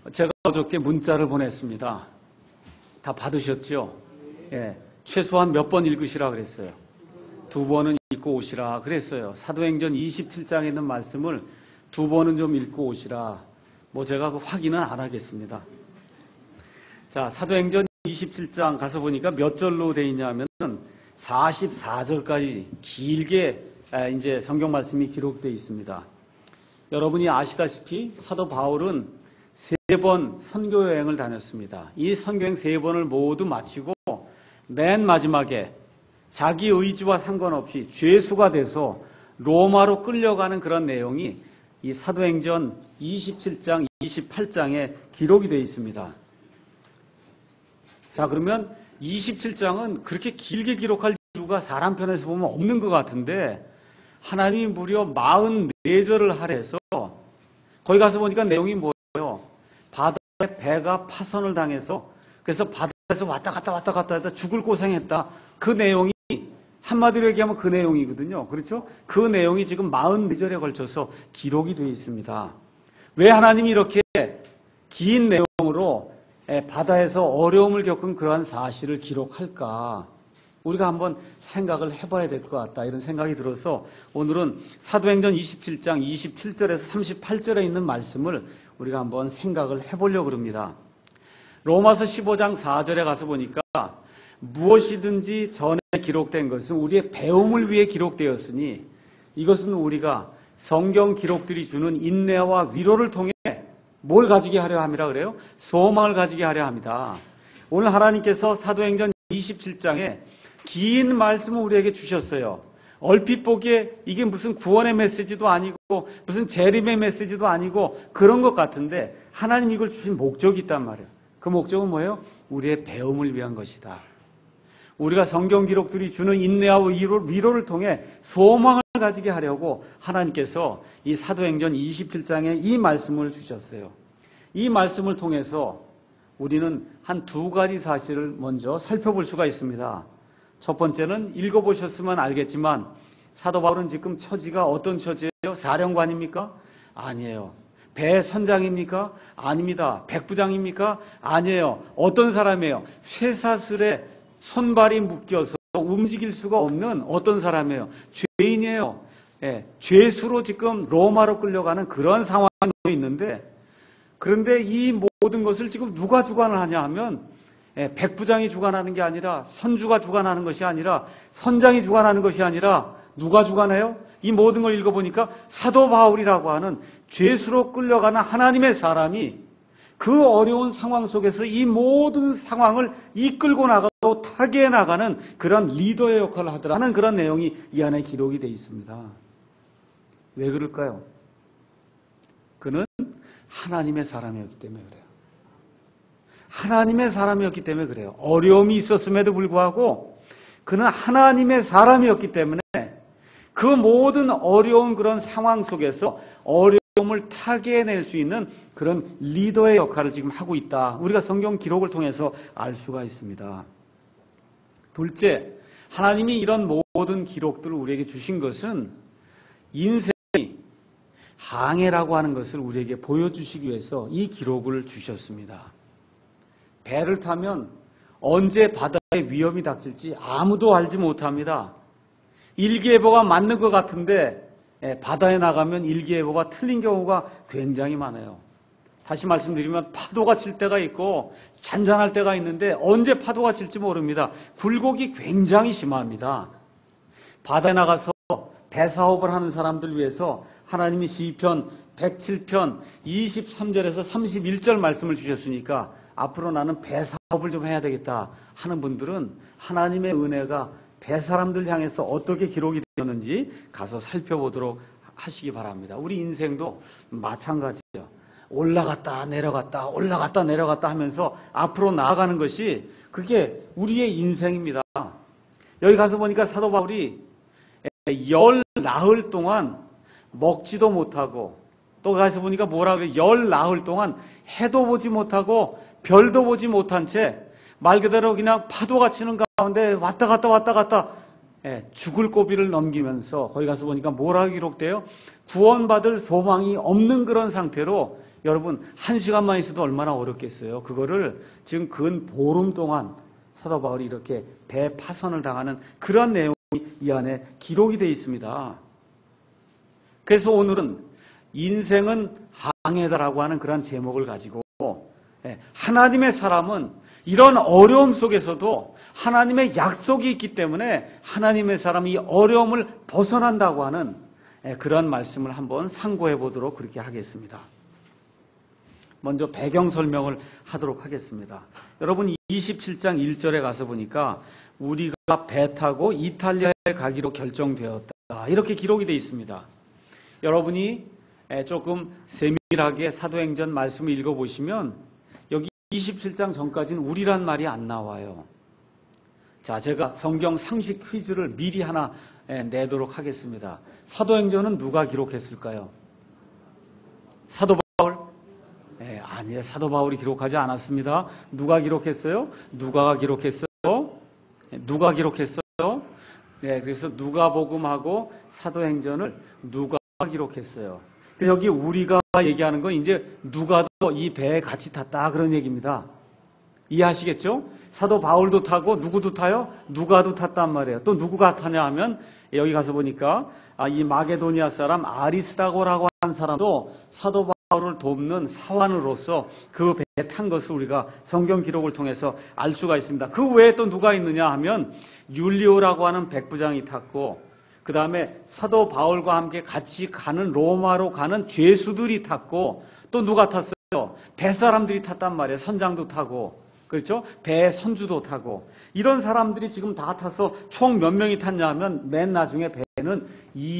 제가 어저께 문자를 보냈습니다. 다 받으셨죠? 예, 최소한 몇 번 읽으시라 그랬어요. 2번은 읽고 오시라 그랬어요. 사도행전 27장에 있는 말씀을 2번은 좀 읽고 오시라. 제가 그 확인은 안 하겠습니다. 자, 사도행전 27장 가서 보니까 몇 절로 돼 있냐면 44절까지 길게 이제 성경 말씀이 기록되어 있습니다. 여러분이 아시다시피 사도 바울은 3번 선교 여행을 다녔습니다. 이 선교 여행 3번을 모두 마치고 맨 마지막에 자기 의지와 상관없이 죄수가 돼서 로마로 끌려가는 그런 내용이 이 사도행전 27장, 28장에 기록이 되어 있습니다. 자, 그러면 27장은 그렇게 길게 기록할 이유가 사람 편에서 보면 없는 것 같은데 하나님이 무려 44절을 할애해서 거기 가서 보니까 내용이 뭐예요? 바다에 배가 파선을 당해서 그래서 바다에서 왔다 갔다 했다 죽을 고생했다. 그 내용이 한마디로 얘기하면 그 내용이거든요. 그렇죠? 그 내용이 지금 44절에 걸쳐서 기록이 되어 있습니다. 왜 하나님이 이렇게 긴 내용으로 바다에서 어려움을 겪은 그러한 사실을 기록할까? 우리가 한번 생각을 해봐야 될 것 같다. 이런 생각이 들어서 오늘은 사도행전 27장 27절에서 38절에 있는 말씀을 우리가 한번 생각을 해보려고 합니다. 로마서 15장 4절에 가서 보니까 무엇이든지 전에 기록된 것은 우리의 배움을 위해 기록되었으니 이것은 우리가 성경 기록들이 주는 인내와 위로를 통해 뭘 가지게 하려 함이라 그래요? 소망을 가지게 하려 합니다. 오늘 하나님께서 사도행전 27장에 긴 말씀을 우리에게 주셨어요. 얼핏 보기에 이게 무슨 구원의 메시지도 아니고 무슨 재림의 메시지도 아니고 그런 것 같은데 하나님 이걸 주신 목적이 있단 말이에요. 그 목적은 뭐예요? 우리의 배움을 위한 것이다. 우리가 성경 기록들이 주는 인내와 위로를 통해 소망을 가지게 하려고 하나님께서 이 사도행전 27장에 이 말씀을 주셨어요. 이 말씀을 통해서 우리는 한 2가지 사실을 먼저 살펴볼 수가 있습니다. 첫 번째는 읽어보셨으면 알겠지만 사도 바울은 지금 처지가 어떤 처지예요? 사령관입니까? 아니에요. 배 선장입니까? 아닙니다. 백부장입니까? 아니에요. 어떤 사람이에요? 쇠사슬에 손발이 묶여서 움직일 수가 없는 어떤 사람이에요? 죄인이에요. 예, 죄수로 지금 로마로 끌려가는 그런 상황이 있는데 그런데 이 모든 것을 지금 누가 주관을 하냐 하면 백부장이 주관하는 게 아니라 선주가 주관하는 것이 아니라 선장이 주관하는 것이 아니라 누가 주관해요? 이 모든 걸 읽어보니까 사도 바울이라고 하는 죄수로 끌려가는 하나님의 사람이 그 어려운 상황 속에서 이 모든 상황을 이끌고 나가고 타개해 나가는 그런 리더의 역할을 하더라는 그런 내용이 이 안에 기록이 되어 있습니다. 왜 그럴까요? 그는 하나님의 사람이었기 때문에 그래요. 하나님의 사람이었기 때문에 그래요. 어려움이 있었음에도 불구하고 그는 하나님의 사람이었기 때문에 그 모든 어려운 그런 상황 속에서 어려움을 타개해낼 수 있는 그런 리더의 역할을 지금 하고 있다. 우리가 성경 기록을 통해서 알 수가 있습니다. 둘째, 하나님이 이런 모든 기록들을 우리에게 주신 것은 인생이 항해라고 하는 것을 우리에게 보여주시기 위해서 이 기록을 주셨습니다. 배를 타면 언제 바다에 위험이 닥칠지 아무도 알지 못합니다. 일기예보가 맞는 것 같은데 바다에 나가면 일기예보가 틀린 경우가 굉장히 많아요. 다시 말씀드리면 파도가 칠 때가 있고 잔잔할 때가 있는데 언제 파도가 칠지 모릅니다. 굴곡이 굉장히 심합니다. 바다에 나가서 배사업을 하는 사람들 위해서 하나님이 시편 107편 23절에서 31절 말씀을 주셨으니까 앞으로 나는 배사업을 좀 해야 되겠다 하는 분들은 하나님의 은혜가 배사람들 향해서 어떻게 기록이 되었는지 가서 살펴보도록 하시기 바랍니다. 우리 인생도 마찬가지죠. 올라갔다 내려갔다 올라갔다 내려갔다 하면서 앞으로 나아가는 것이 그게 우리의 인생입니다. 여기 가서 보니까 사도 바울이 열 나흘 동안 먹지도 못하고 또 가서 보니까 뭐라고 해요? 열 나흘 동안 해도 보지 못하고 별도 보지 못한 채 말 그대로 그냥 파도가 치는 가운데 왔다 갔다 죽을 고비를 넘기면서 거기 가서 보니까 뭐라고 기록돼요? 구원받을 소망이 없는 그런 상태로 여러분 1시간만 있어도 얼마나 어렵겠어요. 그거를 지금 근 보름 동안 사도 바울이 이렇게 배 파선을 당하는 그런 내용이 이 안에 기록이 되어 있습니다. 그래서 오늘은 인생은 항해다라고 하는 그런 제목을 가지고 하나님의 사람은 이런 어려움 속에서도 하나님의 약속이 있기 때문에 하나님의 사람이 이 어려움을 벗어난다고 하는 그런 말씀을 한번 상고해 보도록 그렇게 하겠습니다. 먼저 배경 설명을 하도록 하겠습니다. 여러분 27장 1절에 가서 보니까 우리가 배 타고 이탈리아에 가기로 결정되었다. 이렇게 기록이 되어 있습니다. 여러분이 조금 세밀하게 사도행전 말씀을 읽어보시면 여기 27장 전까지는 우리란 말이 안 나와요. 자, 제가 성경 상식 퀴즈를 미리 하나 내도록 하겠습니다. 사도행전은 누가 기록했을까요? 사도 바울? 아니에요. 사도 바울이 기록하지 않았습니다. 누가 기록했어요? 누가가 기록했어요? 누가 기록했어요? 네, 그래서 누가복음하고 사도행전을 누가 기록했어요. 그래서 여기 우리가 얘기하는 건 이제 누가도 이 배에 같이 탔다 그런 얘기입니다. 이해하시겠죠? 사도 바울도 타고 누구도 타요? 누가도 탔단 말이에요. 또 누구가 타냐 하면 여기 가서 보니까 이 마게도니아 사람 아리스다고라고 하는 사람도 사도 바울을 돕는 사환으로서 그 배에 탄 것을 우리가 성경 기록을 통해서 알 수가 있습니다. 그 외에 또 누가 있느냐 하면 율리오라고 하는 백부장이 탔고 그 다음에 사도 바울과 함께 같이 가는 로마로 가는 죄수들이 탔고 또 누가 탔어요? 배 사람들이 탔단 말이에요. 선장도 타고 그렇죠? 배 선주도 타고 이런 사람들이 지금 다 타서 총 몇 명이 탔냐 하면 맨 나중에 배는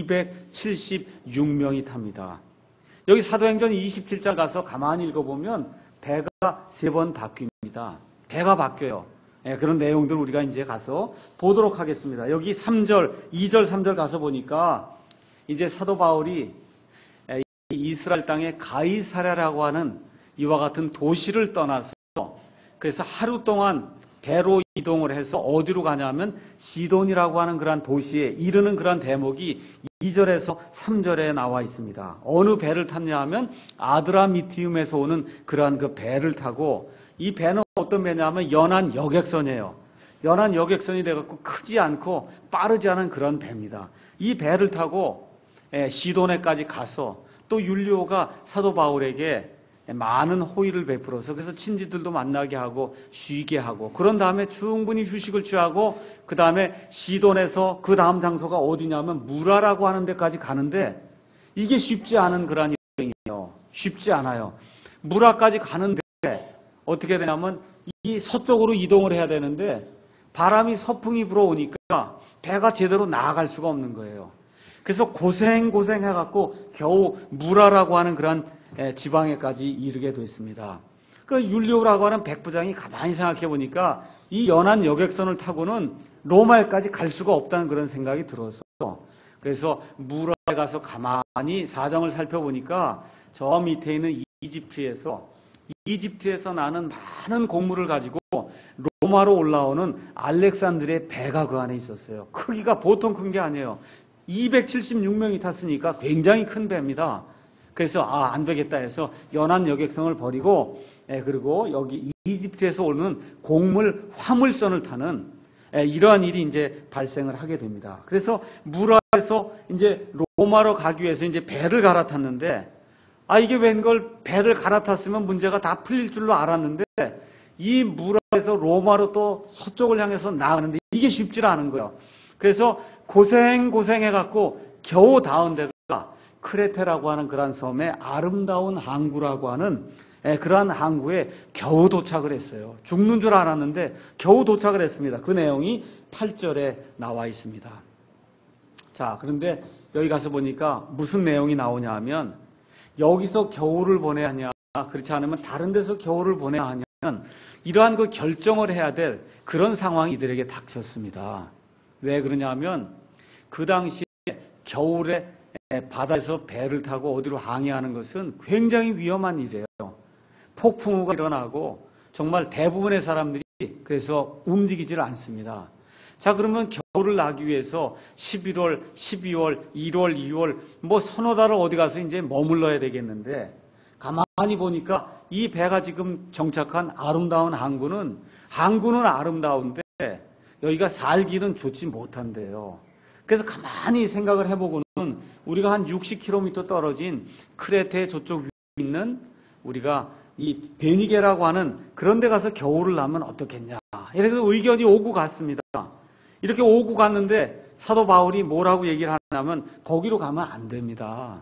276명이 탑니다. 여기 사도행전 27장 가서 가만히 읽어보면 배가 3번 바뀝니다. 배가 바뀌어요. 그런 내용들 우리가 이제 가서 보도록 하겠습니다. 여기 3절, 2절, 3절 가서 보니까 이제 사도 바울이 이스라엘 땅의 가이사랴라고 하는 이와 같은 도시를 떠나서 그래서 하루 동안 배로 이동을 해서 어디로 가냐면 시돈이라고 하는 그런 도시에 이르는 그런 대목이 2절에서 3절에 나와 있습니다. 어느 배를 탔냐 하면 아드라미티움에서 오는 그러한 그 배를 타고 이 배는 어떤 배냐면 연안 여객선이에요. 연안 여객선이 돼갖고 크지 않고 빠르지 않은 그런 배입니다. 이 배를 타고 시도네까지 가서 또 율리오가 사도 바울에게 많은 호의를 베풀어서 그래서 친지들도 만나게 하고 쉬게 하고 그런 다음에 충분히 휴식을 취하고 그 다음에 시돈에서 그 다음 장소가 어디냐면 무라라고 하는 데까지 가는데 이게 쉽지 않은 그런 여행이에요. 쉽지 않아요. 무라까지 가는데 어떻게 되냐면 이 서쪽으로 이동을 해야 되는데 바람이 서풍이 불어오니까 배가 제대로 나아갈 수가 없는 거예요. 그래서 고생해갖고 겨우 무라라고 하는 그런 지방에까지 이르게 됐습니다. 그 율리오라고 하는 백부장이 가만히 생각해 보니까 이 연안 여객선을 타고는 로마에까지 갈 수가 없다는 그런 생각이 들어서 그래서 무라에 가서 가만히 사정을 살펴보니까 저 밑에 있는 이집트에서 나는 많은 곡물을 가지고 로마로 올라오는 알렉산드리의 배가 그 안에 있었어요. 크기가 보통 큰 게 아니에요. 276명이 탔으니까 굉장히 큰 배입니다. 그래서 안 되겠다 해서 연안 여객선을 버리고 그리고 여기 이집트에서 오는 곡물 화물선을 타는 이러한 일이 이제 발생을 하게 됩니다. 그래서 무라에서 이제 로마로 가기 위해서 이제 배를 갈아탔는데 이게 웬걸 배를 갈아탔으면 문제가 다 풀릴 줄로 알았는데 이 무라에서 로마로 또 서쪽을 향해서 나가는데 이게 쉽지 않은 거예요. 그래서 고생해갖고 겨우 닿은 데가 크레테라고 하는 그러한 섬의 아름다운 항구라고 하는 그러한 항구에 겨우 도착을 했어요. 죽는 줄 알았는데 겨우 도착을 했습니다. 그 내용이 8절에 나와 있습니다. 자, 그런데 여기 가서 보니까 무슨 내용이 나오냐 하면 여기서 겨울을 보내야 하냐 그렇지 않으면 다른 데서 겨울을 보내야 하냐면 이러한 그 결정을 해야 될 그런 상황이 이들에게 닥쳤습니다. 왜 그러냐면 그 당시에 겨울에 바다에서 배를 타고 어디로 항해하는 것은 굉장히 위험한 일이에요. 폭풍우가 일어나고 정말 대부분의 사람들이 그래서 움직이질 않습니다. 자, 그러면 겨울을 나기 위해서 11월, 12월, 1월, 2월 뭐 서너 달을 어디 가서 이제 머물러야 되겠는데 가만히 보니까 이 배가 지금 정착한 아름다운 항구는 아름다운데 여기가 살기는 좋지 못한데요. 그래서 가만히 생각을 해보고는 우리가 한 60km 떨어진 크레테 저쪽 위에 있는 우리가 이 베니게라고 하는 그런 데 가서 겨울을 나면 어떻겠냐. 이래서 의견이 오고 갔습니다. 이렇게 오고 갔는데 사도 바울이 뭐라고 얘기를 하냐면 거기로 가면 안 됩니다.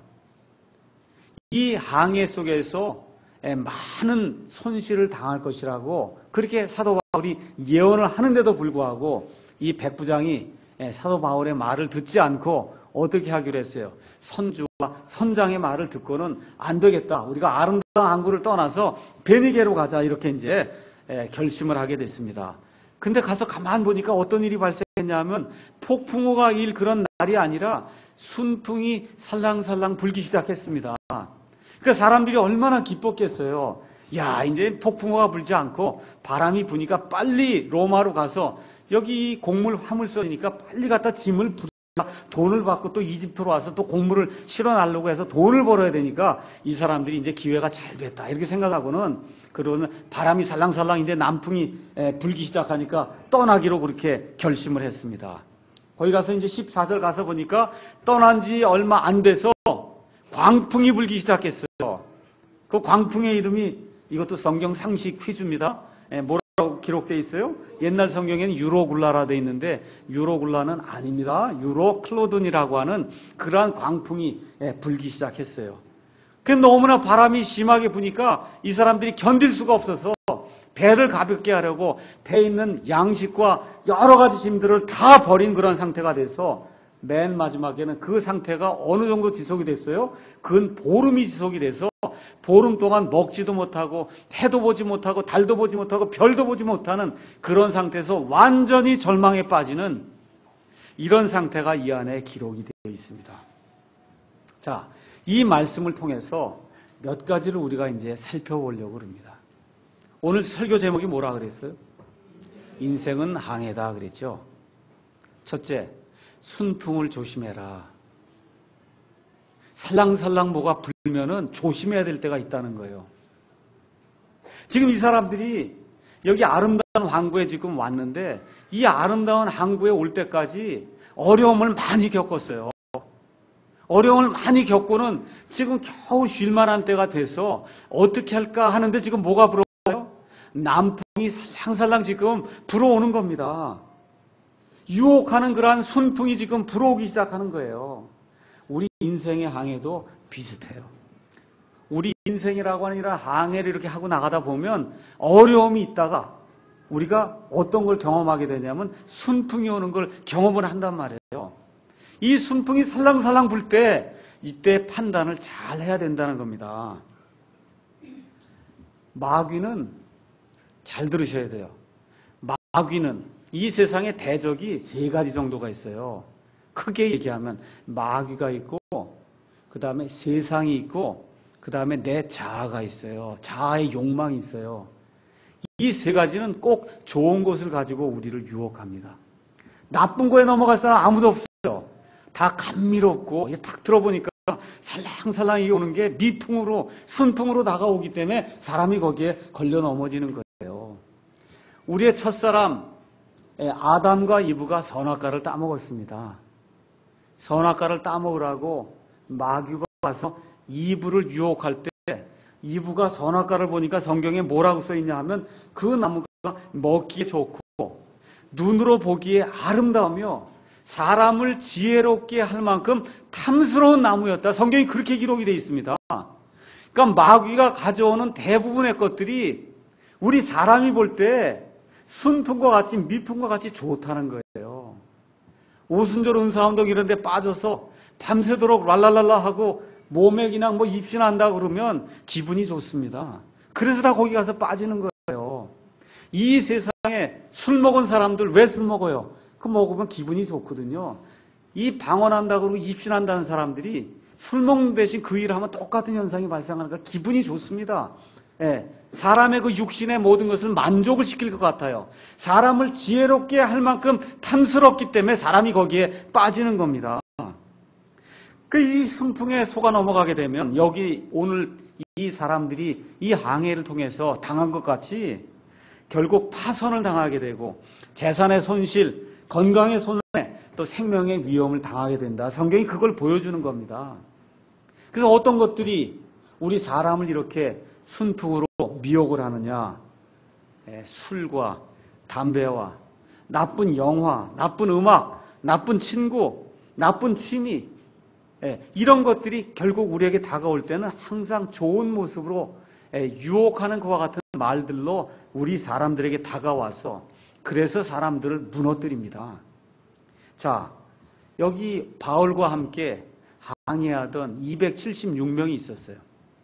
이 항해 속에서 많은 손실을 당할 것이라고 그렇게 사도 바울이 예언을 하는데도 불구하고 이 백부장이 사도 바울의 말을 듣지 않고 어떻게 하기로 했어요? 선주와 선장의 말을 듣고는 안 되겠다. 우리가 아름다운 항구를 떠나서 베니게로 가자. 이렇게 이제 결심을 하게 됐습니다. 근데 가서 가만 보니까 어떤 일이 발생했냐면 폭풍우가 일 그런 날이 아니라 순풍이 살랑살랑 불기 시작했습니다. 그 사람들이 얼마나 기뻤겠어요. 야, 이제 폭풍우가 불지 않고 바람이 부니까 빨리 로마로 가서 여기 곡물 화물선이니까 빨리 갖다 짐을 돈을 받고 또 이집트로 와서 또 곡물을 실어나려고 해서 돈을 벌어야 되니까 이 사람들이 이제 기회가 잘 됐다. 이렇게 생각하고는 그러는 바람이 살랑살랑 이제 남풍이 불기 시작하니까 떠나기로 그렇게 결심을 했습니다. 거기 가서 이제 14절 가서 보니까 떠난 지 얼마 안 돼서 광풍이 불기 시작했어요. 그 광풍의 이름이 이것도 성경 상식 퀴즈입니다. 뭐라고 기록되어 있어요? 옛날 성경에는 유로굴라라 되어 있는데 유로굴라는 아닙니다. 유로클로돈이라고 하는 그러한 광풍이 불기 시작했어요. 그 너무나 바람이 심하게 부니까 이 사람들이 견딜 수가 없어서 배를 가볍게 하려고 배에 있는 양식과 여러 가지 짐들을 다 버린 그런 상태가 돼서 맨 마지막에는 그 상태가 어느 정도 지속이 됐어요? 근 보름이 지속이 돼서 보름 동안 먹지도 못하고 해도 보지 못하고 달도 보지 못하고 별도 보지 못하는 그런 상태에서 완전히 절망에 빠지는 이런 상태가 이 안에 기록이 되어 있습니다. 자, 이 말씀을 통해서 몇 가지를 우리가 이제 살펴보려고 합니다. 오늘 설교 제목이 뭐라 그랬어요? 인생은 항해다 그랬죠. 첫째, 순풍을 조심해라. 살랑살랑 뭐가 불면은 조심해야 될 때가 있다는 거예요. 지금 이 사람들이 여기 아름다운 항구에 지금 왔는데 이 아름다운 항구에 올 때까지 어려움을 많이 겪었어요. 어려움을 많이 겪고는 지금 겨우 쉴만한 때가 돼서 어떻게 할까 하는데 지금 뭐가 불어와요? 남풍이 살랑살랑 지금 불어오는 겁니다. 유혹하는 그러한 순풍이 지금 불어오기 시작하는 거예요. 우리 인생의 항해도 비슷해요. 우리 인생이라고 하는 이런 항해를 이렇게 하고 나가다 보면 어려움이 있다가 우리가 어떤 걸 경험하게 되냐면 순풍이 오는 걸 경험을 한단 말이에요. 이 순풍이 살랑살랑 불 때 이때 판단을 잘 해야 된다는 겁니다. 마귀는 잘 들으셔야 돼요. 마귀는 이 세상에 대적이 세 가지 정도가 있어요. 크게 얘기하면 마귀가 있고 그 다음에 세상이 있고 그 다음에 내 자아가 있어요. 자아의 욕망이 있어요. 이 세 가지는 꼭 좋은 것을 가지고 우리를 유혹합니다. 나쁜 거에 넘어갈 사람 아무도 없어요. 다 감미롭고 탁 들어보니까 살랑살랑 이게 오는 게 미풍으로 순풍으로 다가오기 때문에 사람이 거기에 걸려 넘어지는 거예요. 우리의 첫사람 아담과 이브가 선악과를 따먹었습니다. 선악과를 따먹으라고 마귀가 와서 이브를 유혹할 때 이브가 선악과를 보니까 성경에 뭐라고 써있냐 하면 그 나무가 먹기에 좋고 눈으로 보기에 아름다우며 사람을 지혜롭게 할 만큼 탐스러운 나무였다. 성경이 그렇게 기록이 되어 있습니다. 그러니까 마귀가 가져오는 대부분의 것들이 우리 사람이 볼 때 순풍과 같이 미풍과 같이 좋다는 거예요. 오순절 은사운동 이런 데 빠져서 밤새도록 랄랄랄라 하고 몸에 그냥 뭐 입신한다 그러면 기분이 좋습니다. 그래서 다 거기 가서 빠지는 거예요. 이 세상에 술 먹은 사람들 왜 술 먹어요? 그 먹으면 기분이 좋거든요. 이 방언한다 그러고 입신한다는 사람들이 술 먹는 대신 그 일을 하면 똑같은 현상이 발생하니까 기분이 좋습니다. 예, 사람의 그 육신의 모든 것을 만족을 시킬 것 같아요. 사람을 지혜롭게 할 만큼 탐스럽기 때문에 사람이 거기에 빠지는 겁니다. 이 순풍에 속아 넘어가게 되면 여기 오늘 이 사람들이 이 항해를 통해서 당한 것 같이 결국 파선을 당하게 되고 재산의 손실, 건강의 손해, 또 생명의 위험을 당하게 된다. 성경이 그걸 보여주는 겁니다. 그래서 어떤 것들이 우리 사람을 이렇게 순풍으로 미혹을 하느냐? 술과 담배와 나쁜 영화, 나쁜 음악, 나쁜 친구, 나쁜 취미, 이런 것들이 결국 우리에게 다가올 때는 항상 좋은 모습으로 유혹하는 것과 같은 말들로 우리 사람들에게 다가와서 그래서 사람들을 무너뜨립니다. 자, 여기 바울과 함께 항해하던 276명이 있었어요.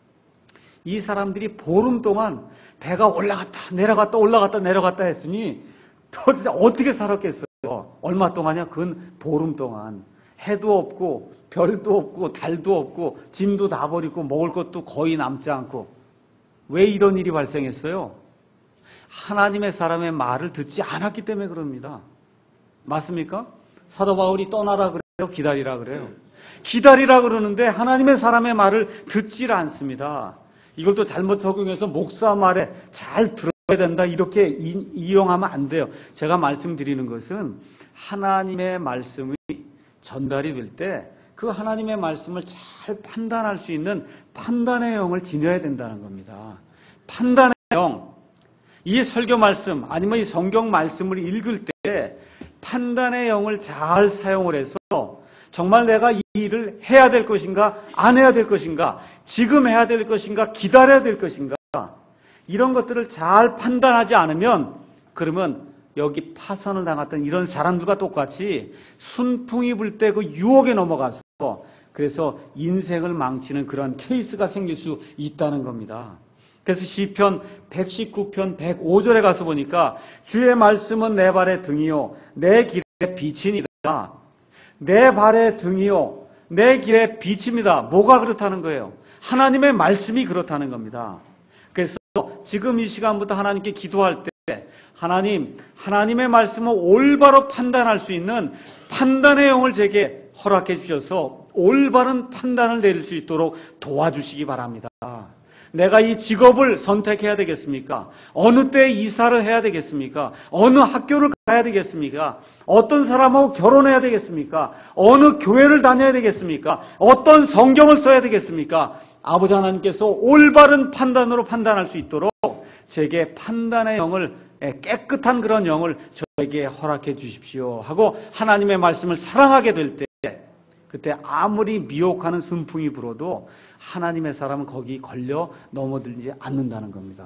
이 사람들이 보름 동안 배가 올라갔다 내려갔다 올라갔다 내려갔다 했으니 도대체 어떻게 살았겠어요? 얼마 동안이야? 근 보름 동안. 해도 없고 별도 없고 달도 없고 짐도 다 버리고 먹을 것도 거의 남지 않고. 왜 이런 일이 발생했어요? 하나님의 사람의 말을 듣지 않았기 때문에 그럽니다. 맞습니까? 사도 바울이 떠나라 그래요? 기다리라 그래요? 기다리라 그러는데 하나님의 사람의 말을 듣질 않습니다. 이걸 또 잘못 적용해서 목사 말에 잘 들어야 된다 이렇게 이용하면 안 돼요. 제가 말씀드리는 것은 하나님의 말씀이 전달이 될 때 그 하나님의 말씀을 잘 판단할 수 있는 판단의 영을 지녀야 된다는 겁니다. 판단의 영. 이 설교 말씀 아니면 이 성경 말씀을 읽을 때 판단의 영을 잘 사용을 해서 정말 내가 이 일을 해야 될 것인가 안 해야 될 것인가 지금 해야 될 것인가 기다려야 될 것인가 이런 것들을 잘 판단하지 않으면 그러면 여기 파선을 당했던 이런 사람들과 똑같이 순풍이 불 때 그 유혹에 넘어가서 그래서 인생을 망치는 그런 케이스가 생길 수 있다는 겁니다. 그래서 시편 119편 105절에 가서 보니까 주의 말씀은 내 발의 등이요 내 길의 빛이니이다. 내 발의 등이요 내 길의 빛입니다. 뭐가 그렇다는 거예요? 하나님의 말씀이 그렇다는 겁니다. 그래서 지금 이 시간부터 하나님께 기도할 때 하나님의 말씀을 올바로 판단할 수 있는 판단의 영을 제게 허락해 주셔서 올바른 판단을 내릴 수 있도록 도와주시기 바랍니다. 내가 이 직업을 선택해야 되겠습니까? 어느 때 이사를 해야 되겠습니까? 어느 학교를 가야 되겠습니까? 어떤 사람하고 결혼해야 되겠습니까? 어느 교회를 다녀야 되겠습니까? 어떤 성경을 써야 되겠습니까? 아버지 하나님께서 올바른 판단으로 판단할 수 있도록 제게 판단의 영을 깨끗한 그런 영을 저에게 허락해 주십시오 하고 하나님의 말씀을 사랑하게 될 때 그때 아무리 미혹하는 순풍이 불어도 하나님의 사람은 거기 걸려 넘어들지 않는다는 겁니다.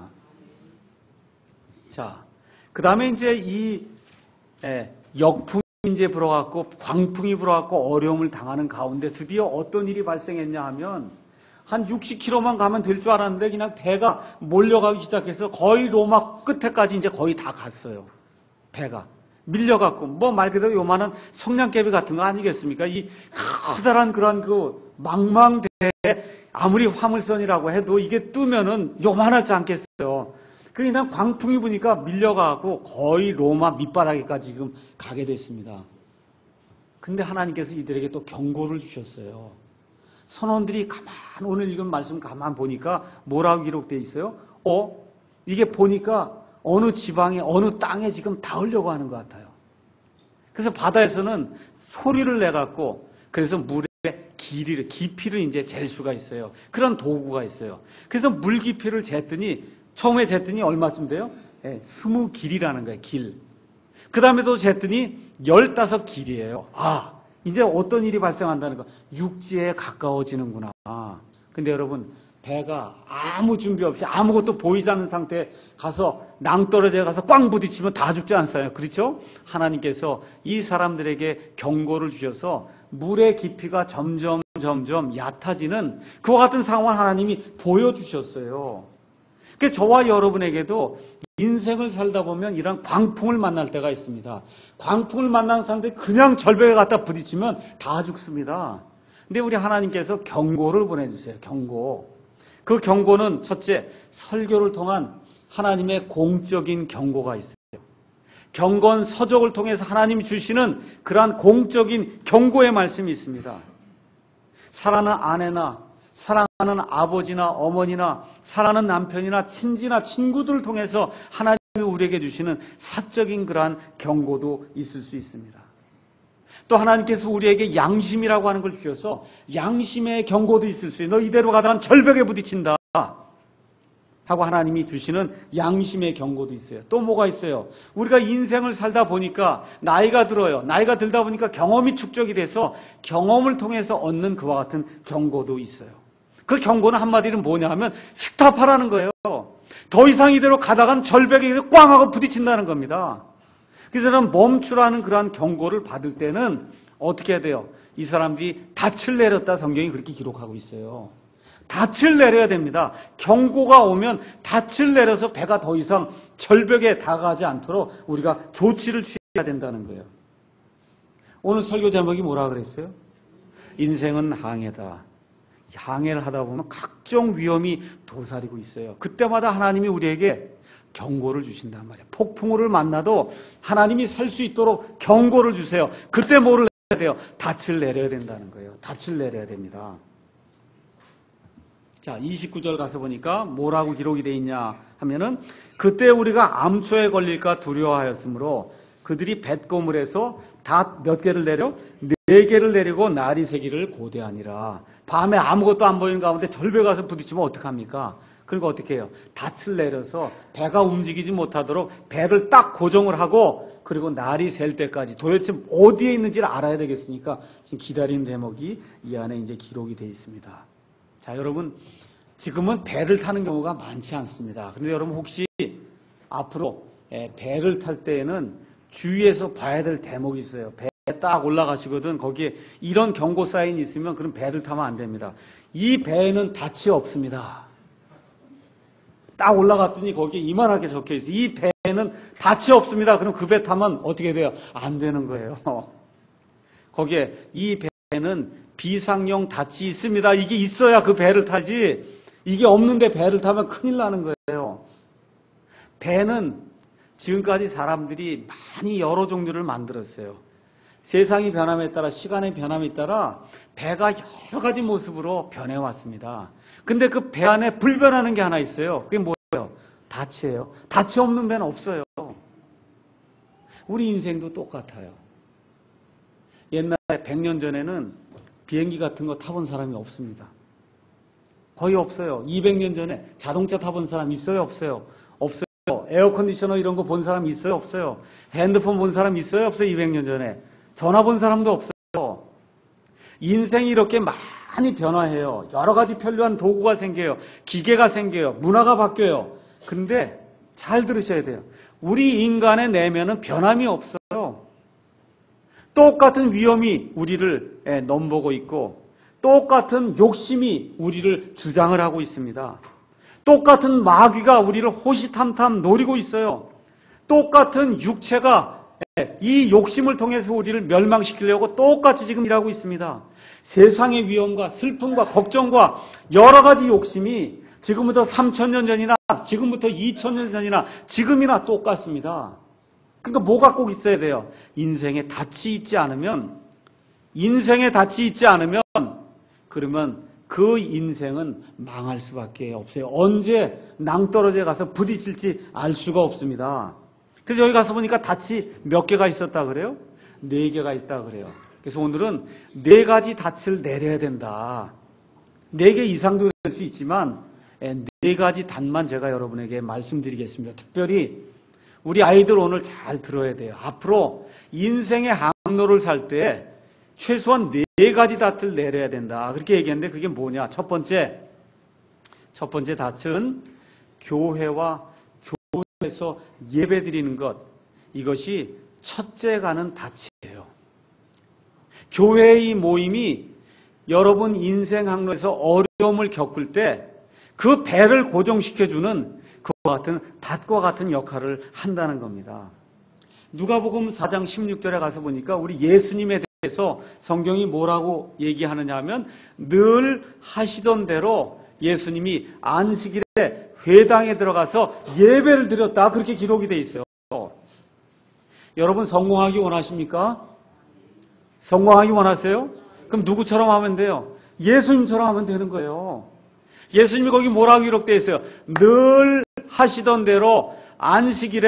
자, 그 다음에 이제 이 역풍이 이제 불어갖고 광풍이 불어갖고 어려움을 당하는 가운데 드디어 어떤 일이 발생했냐 하면 한 60km만 가면 될 줄 알았는데 그냥 배가 몰려가기 시작해서 거의 로마 끝에까지 이제 거의 다 갔어요. 배가. 밀려갖고, 말 그대로 요만한 성냥개비 같은 거 아니겠습니까? 이 커다란 그런 그 망망대해 아무리 화물선이라고 해도 이게 뜨면은 요만하지 않겠어요. 그냥 광풍이 부니까 밀려가고 거의 로마 밑바닥에까지 지금 가게 됐습니다. 근데 하나님께서 이들에게 또 경고를 주셨어요. 선원들이 오늘 읽은 말씀 가만 보니까 뭐라고 기록되어 있어요? 이게 보니까 어느 지방에 어느 땅에 지금 닿으려고 하는 것 같아요. 그래서 바다에서는 소리를 내갖고 그래서 물의 깊이를 이제 잴 수가 있어요. 그런 도구가 있어요. 그래서 물 깊이를 처음에 쟀더니 얼마쯤 돼요? 20길이라는 거예요. 길. 그 다음에 또 쟀더니 15길이에요. 이제 어떤 일이 발생한다는 거. 육지에 가까워지는구나. 근데 여러분 배가 아무 준비 없이 아무것도 보이지 않는 상태에 가서 낭떠러지에 가서 꽝 부딪히면 다 죽지 않아요. 그렇죠? 하나님께서 이 사람들에게 경고를 주셔서 물의 깊이가 점점 얕아지는 그와 같은 상황을 하나님이 보여주셨어요. 그러니까 저와 여러분에게도 인생을 살다 보면 이런 광풍을 만날 때가 있습니다. 광풍을 만난 상태에 그냥 절벽에 갖다 부딪히면 다 죽습니다. 근데 우리 하나님께서 경고를 보내주세요. 경고. 그 경고는 첫째, 설교를 통한 하나님의 공적인 경고가 있어요. 경건 서적을 통해서 하나님이 주시는 그러한 공적인 경고의 말씀이 있습니다. 사랑하는 아내나 사랑하는 아버지나 어머니나 사랑하는 남편이나 친지나 친구들을 통해서 하나님이 우리에게 주시는 사적인 그러한 경고도 있을 수 있습니다. 또 하나님께서 우리에게 양심이라고 하는 걸 주셔서 양심의 경고도 있을 수 있어요. 너 이대로 가다간 절벽에 부딪힌다 하고 하나님이 주시는 양심의 경고도 있어요. 또 뭐가 있어요? 우리가 인생을 살다 보니까 나이가 들어요. 나이가 들다 보니까 경험이 축적이 돼서 경험을 통해서 얻는 그와 같은 경고도 있어요. 그 경고는 한마디로 뭐냐 하면 스탑하라는 거예요. 더 이상 이대로 가다간 절벽에 꽝 하고 부딪힌다는 겁니다. 그래서 저는 멈추라는 그러한 경고를 받을 때는 어떻게 해야 돼요? 이 사람들이 닻을 내렸다 성경이 그렇게 기록하고 있어요. 닻을 내려야 됩니다. 경고가 오면 닻을 내려서 배가 더 이상 절벽에 다가가지 않도록 우리가 조치를 취해야 된다는 거예요. 오늘 설교 제목이 뭐라 그랬어요? 인생은 항해다. 항해를 하다 보면 각종 위험이 도사리고 있어요. 그때마다 하나님이 우리에게 경고를 주신단 말이에요. 폭풍우를 만나도 하나님이 살 수 있도록 경고를 주세요. 그때 뭐를 내야 돼요? 닻을 내려야 된다는 거예요. 닻을 내려야 됩니다. 자, 29절 가서 보니까 뭐라고 기록이 되어 있냐 하면은 그때 우리가 암초에 걸릴까 두려워하였으므로 그들이 뱃고물에서 닷 몇 개를 내려? 4개를 내리고 날이 새기를 고대하니라. 밤에 아무것도 안 보이는 가운데 절벽에 가서 부딪히면 어떡합니까? 그러니까 어떻게 해요? 닻을 내려서 배가 움직이지 못하도록 배를 딱 고정을 하고 그리고 날이 셀 때까지 도대체 어디에 있는지를 알아야 되겠으니까 지금 기다리는 대목이 이 안에 이제 기록이 되어 있습니다. 자, 여러분 지금은 배를 타는 경우가 많지 않습니다. 그런데 여러분 혹시 앞으로 배를 탈 때에는 주위에서 봐야 될 대목이 있어요. 배에 딱 올라가시거든 거기에 이런 경고 사인이 있으면 그럼 배를 타면 안 됩니다. 이 배에는 닻이 없습니다. 딱 올라갔더니 거기에 이만하게 적혀 있어요. 이 배에는 닻이 없습니다. 그럼 그 배 타면 어떻게 돼요? 안 되는 거예요. 거기에 이 배에는 비상용 닻이 있습니다. 이게 있어야 그 배를 타지. 이게 없는데 배를 타면 큰일 나는 거예요. 배는 지금까지 사람들이 많이 여러 종류를 만들었어요. 세상이 변함에 따라 시간의 변함에 따라 배가 여러 가지 모습으로 변해왔습니다. 근데 그 배 안에 불변하는 게 하나 있어요. 그게 뭐예요? 닻이에요. 닻이 없는 배는 없어요. 우리 인생도 똑같아요. 옛날에 100년 전에는 비행기 같은 거 타본 사람이 없습니다. 거의 없어요. 200년 전에 자동차 타본 사람 있어요? 없어요? 없어요. 에어컨디셔너 이런 거 본 사람 있어요? 없어요? 핸드폰 본 사람 있어요? 없어요? 200년 전에. 전화 본 사람도 없어요. 인생이 이렇게 많이 변화해요. 여러 가지 편리한 도구가 생겨요. 기계가 생겨요. 문화가 바뀌어요. 근데 잘 들으셔야 돼요. 우리 인간의 내면은 변함이 없어요. 똑같은 위험이 우리를 넘보고 있고 똑같은 욕심이 우리를 주장을 하고 있습니다. 똑같은 마귀가 우리를 호시탐탐 노리고 있어요. 똑같은 육체가 이 욕심을 통해서 우리를 멸망시키려고 똑같이 지금 일하고 있습니다. 세상의 위험과 슬픔과 걱정과 여러 가지 욕심이 지금부터 3,000년 전이나 지금부터 2,000년 전이나 지금이나 똑같습니다. 그러니까 뭐가 꼭 있어야 돼요? 인생에 닻이 있지 않으면 그러면 그 인생은 망할 수밖에 없어요. 언제 낭떠러지에 가서 부딪힐지 알 수가 없습니다. 그래서 여기 가서 보니까 닻이 몇 개가 있었다 그래요? 4개가 있다 그래요. 그래서 오늘은 4가지 닻을 내려야 된다. 4개 이상도 될 수 있지만 4가지 닻만 제가 여러분에게 말씀드리겠습니다. 특별히 우리 아이들 오늘 잘 들어야 돼요. 앞으로 인생의 항로를 살 때 최소한 4가지 닻을 내려야 된다. 그렇게 얘기했는데 그게 뭐냐? 첫 번째 닻은 교회와 교회에서 예배 드리는 것. 이것이 첫째 가는 닻이에요. 교회의 모임이 여러분 인생 항로에서 어려움을 겪을 때 그 배를 고정시켜주는 그와 같은 닷과 같은 역할을 한다는 겁니다. 누가복음 4장 16절에 가서 보니까 우리 예수님에 대해서 성경이 뭐라고 얘기하느냐 하면 늘 하시던 대로 예수님이 안식일에 회당에 들어가서 예배를 드렸다. 그렇게 기록이 돼 있어요. 여러분 성공하기 원하십니까? 성공하기 원하세요? 그럼 누구처럼 하면 돼요? 예수님처럼 하면 되는 거예요. 예수님이 거기 뭐라고 기록되어 있어요? 늘 하시던 대로 안식일에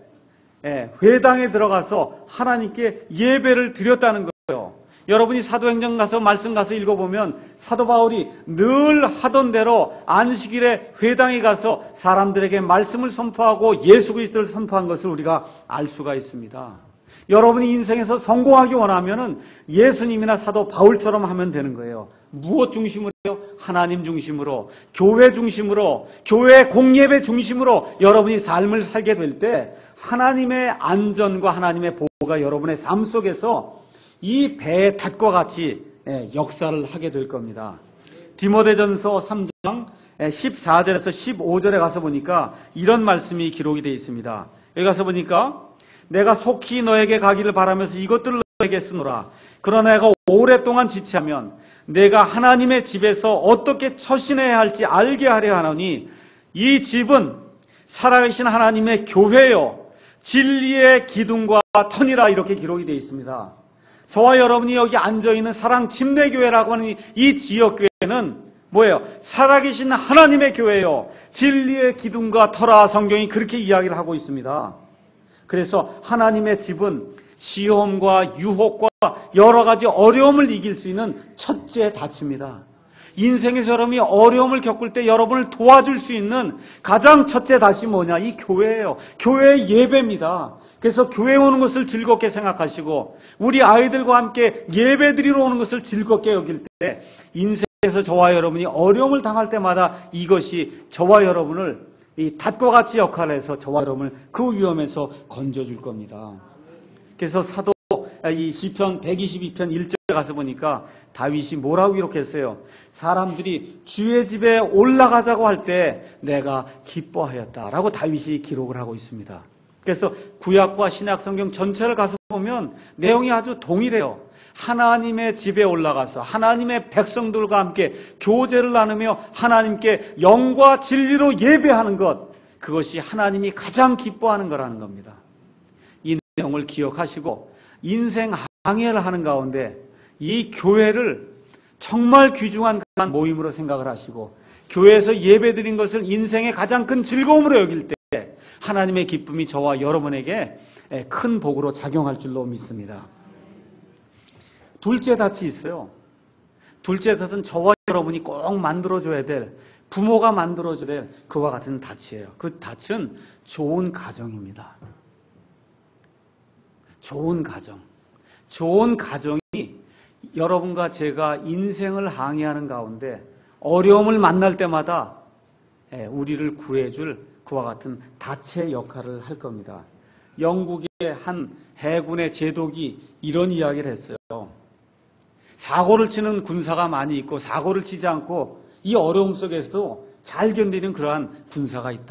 회당에 들어가서 하나님께 예배를 드렸다는 거예요. 여러분이 사도행전 가서 말씀 가서 읽어보면 사도 바울이 늘 하던 대로 안식일에 회당에 가서 사람들에게 말씀을 선포하고 예수 그리스도를 선포한 것을 우리가 알 수가 있습니다. 여러분이 인생에서 성공하기 원하면은 예수님이나 사도 바울처럼 하면 되는 거예요. 무엇 중심으로요? 하나님 중심으로, 교회 중심으로, 교회 공예배 중심으로 여러분이 삶을 살게 될 때 하나님의 안전과 하나님의 보호가 여러분의 삶 속에서 이 배의 닷과 같이 역사를 하게 될 겁니다. 디모데전서 3장 14절에서 15절에 가서 보니까 이런 말씀이 기록이 되어 있습니다. 여기 가서 보니까 내가 속히 너에게 가기를 바라면서 이것들을 너에게 쓰노라. 그러나 내가 오랫동안 지체하면 내가 하나님의 집에서 어떻게 처신해야 할지 알게 하려 하노니 이 집은 살아계신 하나님의 교회요 진리의 기둥과 터니라. 이렇게 기록이 되어 있습니다. 저와 여러분이 여기 앉아있는 사랑 침례교회라고 하는 이 지역교회는 뭐예요? 살아계신 하나님의 교회요 진리의 기둥과 터라. 성경이 그렇게 이야기를 하고 있습니다. 그래서 하나님의 집은 시험과 유혹과 여러 가지 어려움을 이길 수 있는 첫째 닻입니다. 인생에서 여러분이 어려움을 겪을 때 여러분을 도와줄 수 있는 가장 첫째 닻이 뭐냐? 이 교회예요. 교회의 예배입니다. 그래서 교회 오는 것을 즐겁게 생각하시고 우리 아이들과 함께 예배 드리러 오는 것을 즐겁게 여길 때 인생에서 저와 여러분이 어려움을 당할 때마다 이것이 저와 여러분을 이 닷과 같이 역할을 해서 저와 여러분을 그 위험에서 건져줄 겁니다. 그래서 사도 이 시편 122편 1절에 가서 보니까 다윗이 뭐라고 기록했어요? 사람들이 주의 집에 올라가자고 할 때 내가 기뻐하였다라고 다윗이 기록을 하고 있습니다. 그래서 구약과 신약 성경 전체를 가서 보면 내용이 아주 동일해요. 하나님의 집에 올라가서 하나님의 백성들과 함께 교제를 나누며 하나님께 영과 진리로 예배하는 것, 그것이 하나님이 가장 기뻐하는 거라는 겁니다. 이 내용을 기억하시고 인생 항해를 하는 가운데 이 교회를 정말 귀중한 모임으로 생각을 하시고 교회에서 예배드린 것을 인생의 가장 큰 즐거움으로 여길 때 하나님의 기쁨이 저와 여러분에게 큰 복으로 작용할 줄로 믿습니다. 둘째 닻이 있어요. 둘째 덫은 저와 여러분이 꼭 만들어줘야 될, 부모가 만들어줘야 될 그와 같은 닻이에요. 그 닻은 좋은 가정입니다. 좋은 가정. 좋은 가정이 여러분과 제가 인생을 항해하는 가운데 어려움을 만날 때마다 우리를 구해줄 그와 같은 닻의 역할을 할 겁니다. 영국의 한 해군의 제독이 이런 이야기를 했어요. 사고를 치는 군사가 많이 있고 사고를 치지 않고 이 어려움 속에서도 잘 견디는 그러한 군사가 있다.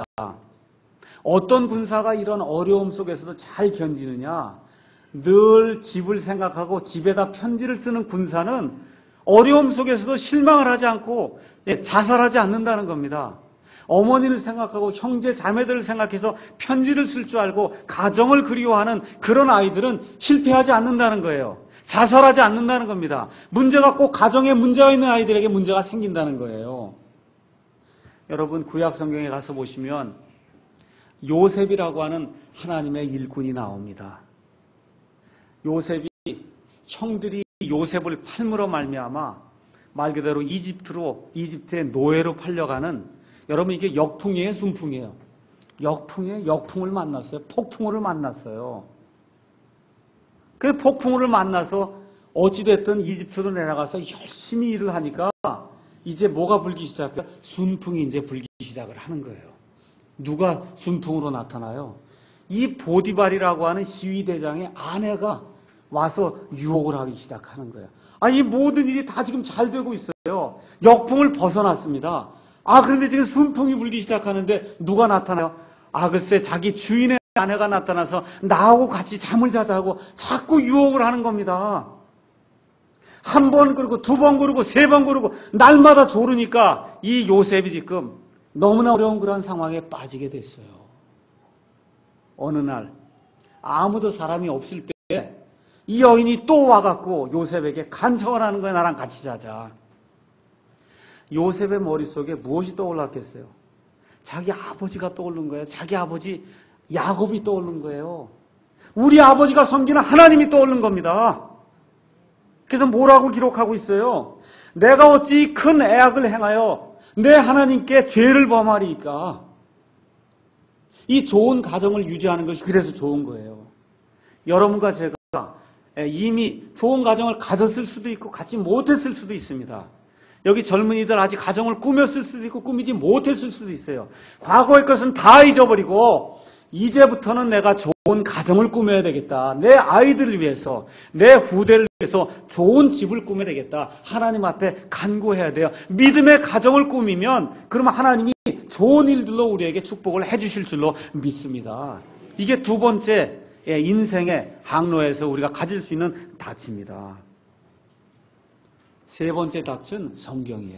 어떤 군사가 이런 어려움 속에서도 잘 견디느냐? 늘 집을 생각하고 집에다 편지를 쓰는 군사는 어려움 속에서도 실망을 하지 않고 자살하지 않는다는 겁니다. 어머니를 생각하고 형제 자매들을 생각해서 편지를 쓸 줄 알고 가정을 그리워하는 그런 아이들은 실패하지 않는다는 거예요. 자살하지 않는다는 겁니다. 문제가 꼭 가정에 문제가 있는 아이들에게 문제가 생긴다는 거예요. 여러분 구약 성경에 가서 보시면 요셉이라고 하는 하나님의 일꾼이 나옵니다. 요셉이 형들이 요셉을 팔므로 말미암아 말 그대로 이집트의 노예로 팔려가는, 여러분 이게 역풍이에요, 순풍이에요? 역풍을 만났어요. 폭풍우를 만났어요. 그 폭풍우를 만나서 어찌됐든 이집트로 내려가서 열심히 일을 하니까 이제 뭐가 불기 시작해요? 순풍이 이제 불기 시작을 하는 거예요. 누가 순풍으로 나타나요? 이 보디발이라고 하는 시위대장의 아내가 와서 유혹을 하기 시작하는 거예요. 이 모든 일이 다 지금 잘 되고 있어요. 역풍을 벗어났습니다. 그런데 지금 순풍이 불기 시작하는데 누가 나타나요? 글쎄 자기 주인의 아내가 나타나서 나하고 같이 잠을 자자고 자꾸 유혹을 하는 겁니다. 한 번 그러고 두 번 그러고 세 번 그러고 날마다 조르니까 이 요셉이 지금 너무나 어려운 그런 상황에 빠지게 됐어요. 어느 날 아무도 사람이 없을 때 이 여인이 또 와갖고 요셉에게 간청을 하는 거예요. 나랑 같이 자자. 요셉의 머릿속에 무엇이 떠올랐겠어요? 자기 아버지가 떠오른 거예요. 자기 아버지 야곱이 떠오른 거예요. 우리 아버지가 섬기는 하나님이 떠오른 겁니다. 그래서 뭐라고 기록하고 있어요? 내가 어찌 큰 애악을 행하여 내 하나님께 죄를 범하리이까. 이 좋은 가정을 유지하는 것이 그래서 좋은 거예요. 여러분과 제가 이미 좋은 가정을 가졌을 수도 있고 갖지 못했을 수도 있습니다. 여기 젊은이들 아직 가정을 꾸몄을 수도 있고 꾸미지 못했을 수도 있어요. 과거의 것은 다 잊어버리고 이제부터는 내가 좋은 가정을 꾸며야 되겠다. 내 아이들을 위해서, 내 후대를 위해서 좋은 집을 꾸며야 되겠다. 하나님 앞에 간구해야 돼요. 믿음의 가정을 꾸미면 그러면 하나님이 좋은 일들로 우리에게 축복을 해주실 줄로 믿습니다. 이게 두 번째 인생의 항로에서 우리가 가질 수 있는 닻입니다. 세 번째 닻은 성경이에요.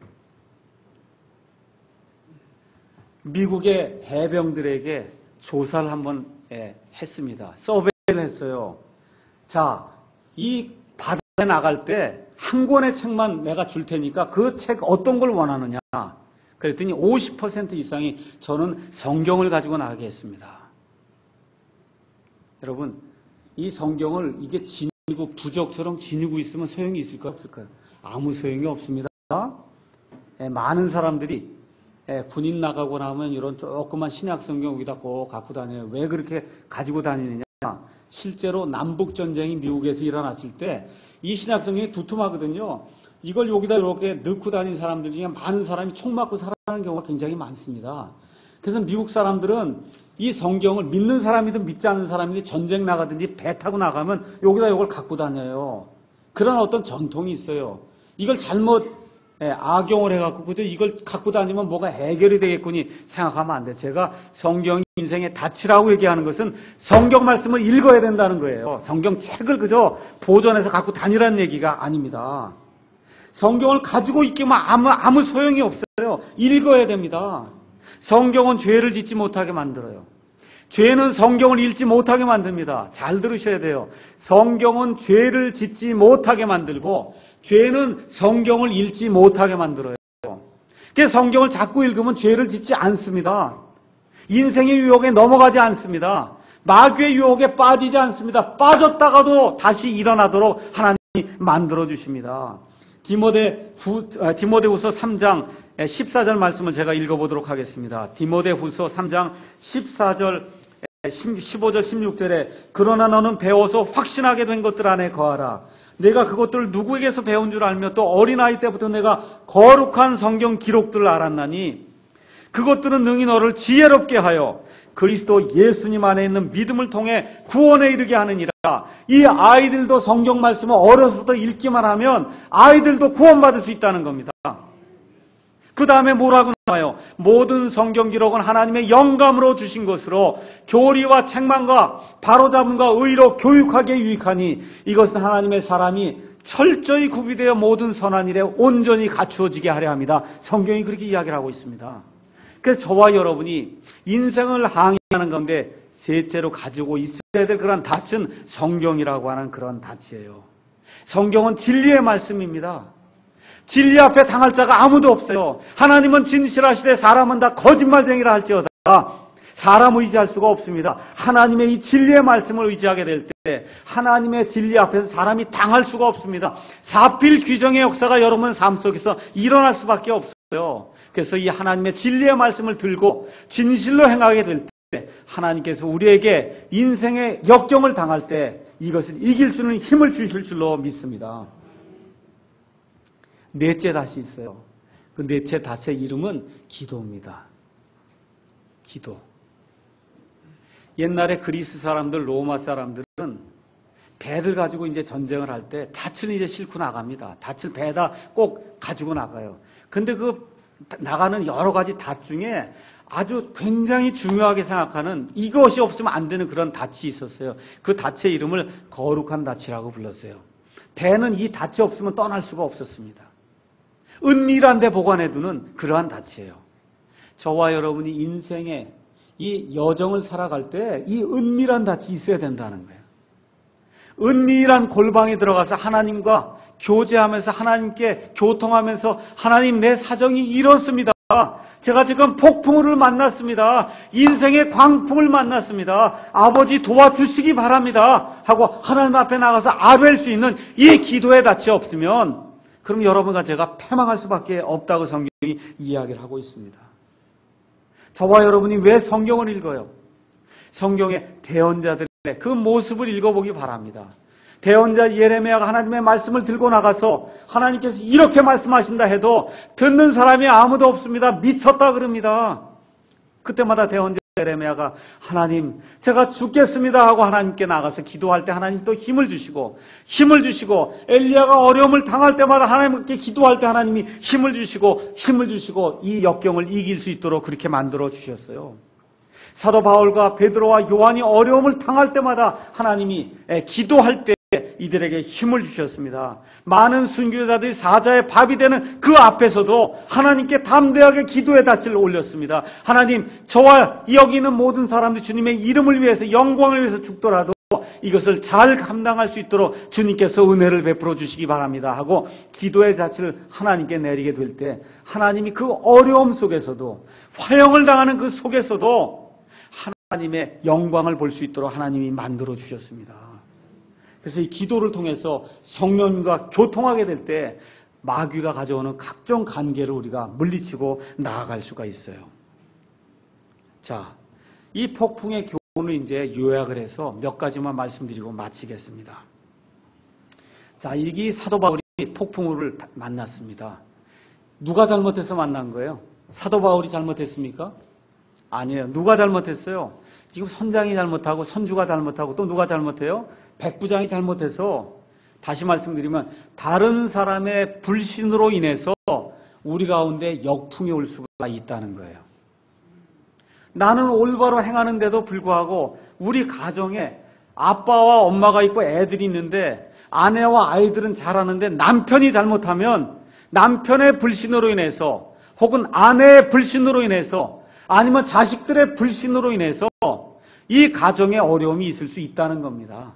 미국의 해병들에게 조사를 한번 했습니다. 서베이를 했어요. 자, 이 바다에 나갈 때 한 권의 책만 내가 줄 테니까 그 책 어떤 걸 원하느냐. 그랬더니 50% 이상이 저는 성경을 가지고 나가게 했습니다. 여러분, 이 성경을 이게 지니고 부적처럼 지니고 있으면 소용이 있을까요? 없을까요? 아무 소용이 없습니다. 많은 사람들이 군인 나가고 나면 이런 조그만 신약 성경 여기다 꼭 갖고 다녀요. 왜 그렇게 가지고 다니느냐? 실제로 남북전쟁이 미국에서 일어났을 때 이 신약 성경이 두툼하거든요. 이걸 여기다 이렇게 넣고 다닌 사람들 중에 많은 사람이 총 맞고 살아가는 경우가 굉장히 많습니다. 그래서 미국 사람들은 이 성경을 믿는 사람이든 믿지 않는 사람이든 전쟁 나가든지 배 타고 나가면 여기다 이걸 갖고 다녀요. 그런 어떤 전통이 있어요. 이걸 잘못 악용을 해갖고 그저 이걸 갖고 다니면 뭐가 해결이 되겠거니 생각하면 안 돼. 제가 성경이 인생의 닻이라고 얘기하는 것은 성경 말씀을 읽어야 된다는 거예요. 성경 책을 그저 보존해서 갖고 다니라는 얘기가 아닙니다. 성경을 가지고 있기만 아무 소용이 없어요. 읽어야 됩니다. 성경은 죄를 짓지 못하게 만들어요. 죄는 성경을 읽지 못하게 만듭니다. 잘 들으셔야 돼요. 성경은 죄를 짓지 못하게 만들고 죄는 성경을 읽지 못하게 만들어요. 그래서 성경을 자꾸 읽으면 죄를 짓지 않습니다. 인생의 유혹에 넘어가지 않습니다. 마귀의 유혹에 빠지지 않습니다. 빠졌다가도 다시 일어나도록 하나님이 만들어주십니다. 디모데후서 3장 14절 말씀을 제가 읽어보도록 하겠습니다. 디모데후서 3장 14절 15절 16절에 그러나 너는 배워서 확신하게 된 것들 안에 거하라. 내가 그것들을 누구에게서 배운 줄 알며 또 어린아이 때부터 내가 거룩한 성경 기록들을 알았나니 그것들은 능히 너를 지혜롭게 하여 그리스도 예수님 안에 있는 믿음을 통해 구원에 이르게 하느니라. 이 아이들도 성경 말씀을 어려서부터 읽기만 하면 아이들도 구원받을 수 있다는 겁니다. 그 다음에 뭐라고 나와요? 모든 성경 기록은 하나님의 영감으로 주신 것으로 교리와 책망과 바로잡음과 의로 교육하기에 유익하니 이것은 하나님의 사람이 철저히 구비되어 모든 선한 일에 온전히 갖추어지게 하려 합니다. 성경이 그렇게 이야기를 하고 있습니다. 그래서 저와 여러분이 인생을 항해하는 가운데 셋째로 가지고 있어야 될 그런 닻은 성경이라고 하는 그런 닻이에요. 성경은 진리의 말씀입니다. 진리 앞에 당할 자가 아무도 없어요. 하나님은 진실하시되 사람은 다 거짓말쟁이라 할지어다. 사람 의지할 수가 없습니다. 하나님의 이 진리의 말씀을 의지하게 될 때 하나님의 진리 앞에서 사람이 당할 수가 없습니다. 사필 규정의 역사가 여러분 삶 속에서 일어날 수밖에 없어요. 그래서 이 하나님의 진리의 말씀을 들고 진실로 행하게 될 때 하나님께서 우리에게 인생의 역경을 당할 때 이것을 이길 수 있는 힘을 주실 줄로 믿습니다. 넷째 닻이 있어요. 그 넷째 닻의 이름은 기도입니다. 기도. 옛날에 그리스 사람들, 로마 사람들은 배를 가지고 이제 전쟁을 할 때 닻을 이제 싣고 나갑니다. 닻을 배에다 꼭 가지고 나가요. 근데 그 나가는 여러 가지 닻 중에 아주 굉장히 중요하게 생각하는 이것이 없으면 안 되는 그런 닻이 있었어요. 그 닻의 이름을 거룩한 닻이라고 불렀어요. 배는 이 닻이 없으면 떠날 수가 없었습니다. 은밀한 데 보관해두는 그러한 닻이에요. 저와 여러분이 인생의 이 여정을 살아갈 때 이 은밀한 닻이 있어야 된다는 거예요. 은밀한 골방에 들어가서 하나님과 교제하면서 하나님께 교통하면서 하나님 내 사정이 이렇습니다. 제가 지금 폭풍우를 만났습니다. 인생의 광풍을 만났습니다. 아버지 도와주시기 바랍니다. 하고 하나님 앞에 나가서 아뢰일 수 있는 이 기도의 낯이 없으면 그럼 여러분과 제가 패망할 수밖에 없다고 성경이 이야기를 하고 있습니다. 저와 여러분이 왜 성경을 읽어요? 성경의 대언자들의 그 모습을 읽어보기 바랍니다. 대언자 예레미야가 하나님의 말씀을 들고 나가서 하나님께서 이렇게 말씀하신다 해도 듣는 사람이 아무도 없습니다. 미쳤다 그럽니다. 그때마다 대언자 예레미야가 하나님 제가 죽겠습니다 하고 하나님께 나가서 기도할 때 하나님 또 힘을 주시고 엘리야가 어려움을 당할 때마다 하나님께 기도할 때 하나님이 힘을 주시고 이 역경을 이길 수 있도록 그렇게 만들어 주셨어요. 사도 바울과 베드로와 요한이 어려움을 당할 때마다 하나님이 기도할 때 이들에게 힘을 주셨습니다. 많은 순교자들이 사자의 밥이 되는 그 앞에서도 하나님께 담대하게 기도의 낯을 올렸습니다. 하나님, 저와 여기 있는 모든 사람들 주님의 이름을 위해서 영광을 위해서 죽더라도 이것을 잘 감당할 수 있도록 주님께서 은혜를 베풀어 주시기 바랍니다 하고 기도의 낯을 하나님께 내리게 될 때 하나님이 그 어려움 속에서도 화형을 당하는 그 속에서도 하나님의 영광을 볼 수 있도록 하나님이 만들어 주셨습니다. 그래서 이 기도를 통해서 성령과 교통하게 될 때 마귀가 가져오는 각종 관계를 우리가 물리치고 나아갈 수가 있어요. 자, 이 폭풍의 교훈을 이제 요약을 해서 몇 가지만 말씀드리고 마치겠습니다. 자, 이게 사도 바울이 폭풍우를 만났습니다. 누가 잘못해서 만난 거예요? 사도 바울이 잘못했습니까? 아니에요. 누가 잘못했어요? 지금 선장이 잘못하고 선주가 잘못하고 또 누가 잘못해요? 백부장이 잘못해서 다시 말씀드리면 다른 사람의 불신으로 인해서 우리 가운데 역풍이 올 수가 있다는 거예요. 나는 올바로 행하는데도 불구하고 우리 가정에 아빠와 엄마가 있고 애들이 있는데 아내와 아이들은 잘하는데 남편이 잘못하면 남편의 불신으로 인해서 혹은 아내의 불신으로 인해서 아니면 자식들의 불신으로 인해서 이 가정에 어려움이 있을 수 있다는 겁니다.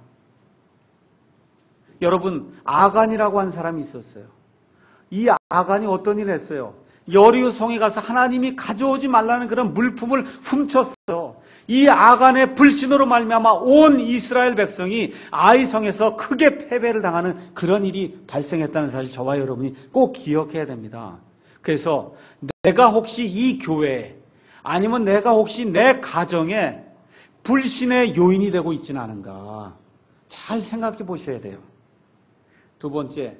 여러분, 아간이라고 한 사람이 있었어요. 이 아간이 어떤 일을 했어요? 여리고 성에 가서 하나님이 가져오지 말라는 그런 물품을 훔쳤어요. 이 아간의 불신으로 말미암아 온 이스라엘 백성이 아이 성에서 크게 패배를 당하는 그런 일이 발생했다는 사실 저와 여러분이 꼭 기억해야 됩니다. 그래서 내가 혹시 이 교회에 아니면 내가 혹시 내 가정에 불신의 요인이 되고 있지는 않은가 잘 생각해 보셔야 돼요. 두 번째,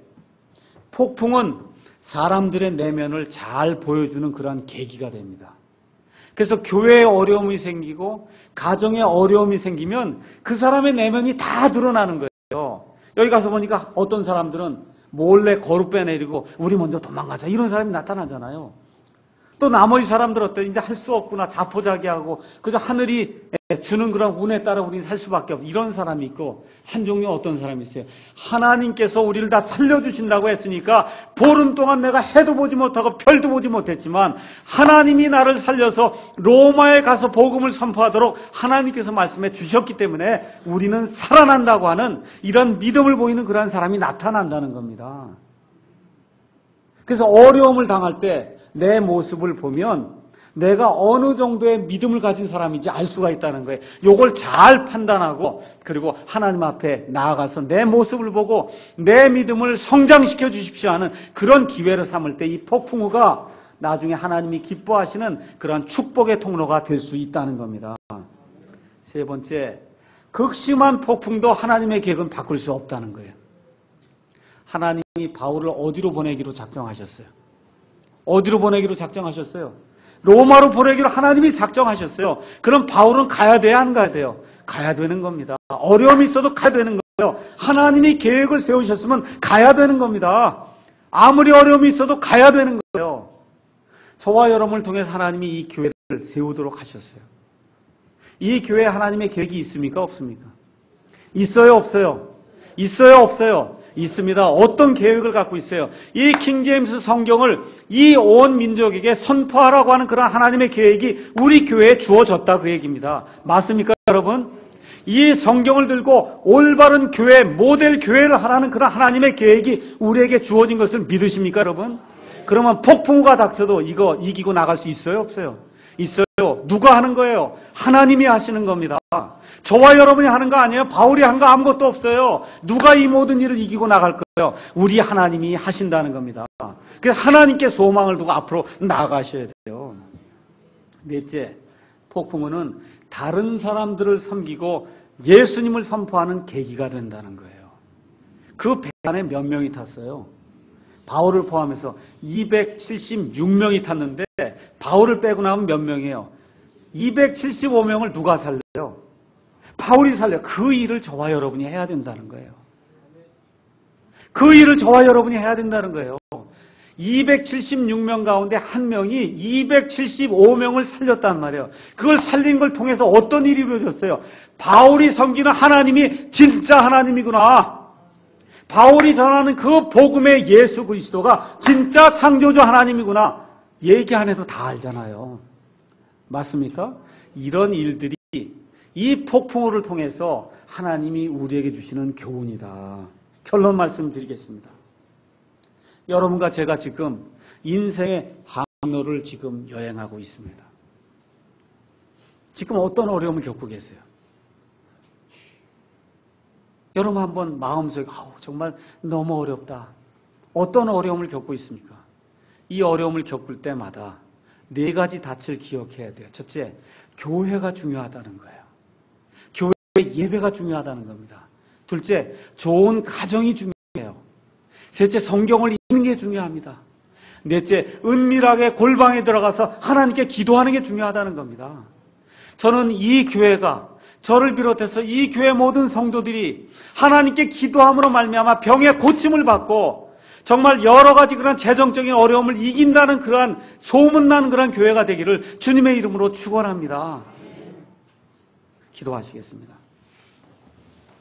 폭풍은 사람들의 내면을 잘 보여주는 그러한 계기가 됩니다. 그래서 교회에 어려움이 생기고 가정에 어려움이 생기면 그 사람의 내면이 다 드러나는 거예요. 여기 가서 보니까 어떤 사람들은 몰래 거룩 빼내리고 우리 먼저 도망가자 이런 사람이 나타나잖아요. 또 나머지 사람들 어때요? 이제 할 수 없구나 자포자기하고 그저 하늘이 주는 그런 운에 따라 우리는 살 수밖에 없고 이런 사람이 있고 한 종류 어떤 사람이 있어요. 하나님께서 우리를 다 살려주신다고 했으니까 보름 동안 내가 해도 보지 못하고 별도 보지 못했지만 하나님이 나를 살려서 로마에 가서 복음을 선포하도록 하나님께서 말씀해 주셨기 때문에 우리는 살아난다고 하는 이런 믿음을 보이는 그런 사람이 나타난다는 겁니다. 그래서 어려움을 당할 때 내 모습을 보면 내가 어느 정도의 믿음을 가진 사람인지 알 수가 있다는 거예요. 이걸 잘 판단하고 그리고 하나님 앞에 나아가서 내 모습을 보고 내 믿음을 성장시켜 주십시오 하는 그런 기회를 삼을 때 이 폭풍우가 나중에 하나님이 기뻐하시는 그런 축복의 통로가 될 수 있다는 겁니다. 세 번째, 극심한 폭풍도 하나님의 계획은 바꿀 수 없다는 거예요. 하나님이 바울을 어디로 보내기로 작정하셨어요? 어디로 보내기로 작정하셨어요? 로마로 보내기로 하나님이 작정하셨어요. 그럼 바울은 가야 돼야 안 가야 돼요? 가야 되는 겁니다. 어려움이 있어도 가야 되는 거예요. 하나님이 계획을 세우셨으면 가야 되는 겁니다. 아무리 어려움이 있어도 가야 되는 거예요. 저와 여러분을 통해서 하나님이 이 교회를 세우도록 하셨어요. 이 교회에 하나님의 계획이 있습니까? 없습니까? 있어요? 없어요? 있어요? 없어요? 있습니다. 어떤 계획을 갖고 있어요? 이 킹제임스 성경을 이 온 민족에게 선포하라고 하는 그런 하나님의 계획이 우리 교회에 주어졌다 그 얘기입니다. 맞습니까 여러분? 이 성경을 들고 올바른 교회, 모델 교회를 하라는 그런 하나님의 계획이 우리에게 주어진 것을 믿으십니까, 여러분? 그러면 폭풍우가 닥쳐도 이거 이기고 나갈 수 있어요, 없어요? 있어요. 누가 하는 거예요? 하나님이 하시는 겁니다. 저와 여러분이 하는 거 아니에요? 바울이 한 거 아무것도 없어요. 누가 이 모든 일을 이기고 나갈 거예요? 우리 하나님이 하신다는 겁니다. 그래서 하나님께 소망을 두고 앞으로 나가셔야 돼요. 넷째, 폭풍우는 다른 사람들을 섬기고 예수님을 선포하는 계기가 된다는 거예요. 그 배 안에 몇 명이 탔어요? 바울을 포함해서 276명이 탔는데 바울을 빼고 나면 몇 명이에요? 275명을 누가 살려요? 바울이 살려요. 그 일을 저와 여러분이 해야 된다는 거예요. 그 일을 저와 여러분이 해야 된다는 거예요. 276명 가운데 한 명이 275명을 살렸단 말이에요. 그걸 살린 걸 통해서 어떤 일이 이루어졌어요? 바울이 섬기는 하나님이 진짜 하나님이구나. 바울이 전하는 그 복음의 예수 그리스도가 진짜 창조주 하나님이구나. 얘기 안 해도 다 알잖아요. 맞습니까? 이런 일들이 이 폭풍우를 통해서 하나님이 우리에게 주시는 교훈이다. 결론 말씀드리겠습니다. 여러분과 제가 지금 인생의 항로를 지금 여행하고 있습니다. 지금 어떤 어려움을 겪고 계세요? 여러분 한번 마음속에 정말 너무 어렵다. 어떤 어려움을 겪고 있습니까? 이 어려움을 겪을 때마다 네 가지 닻을 기억해야 돼요. 첫째, 교회가 중요하다는 거예요. 교회의 예배가 중요하다는 겁니다. 둘째, 좋은 가정이 중요해요. 셋째, 성경을 읽는 게 중요합니다. 넷째, 은밀하게 골방에 들어가서 하나님께 기도하는 게 중요하다는 겁니다. 저는 이 교회가 저를 비롯해서 이 교회 모든 성도들이 하나님께 기도함으로 말미암아 병의 고침을 받고 정말 여러 가지 그런 재정적인 어려움을 이긴다는 그러한 소문난 그러한 교회가 되기를 주님의 이름으로 축원합니다. 기도하시겠습니다.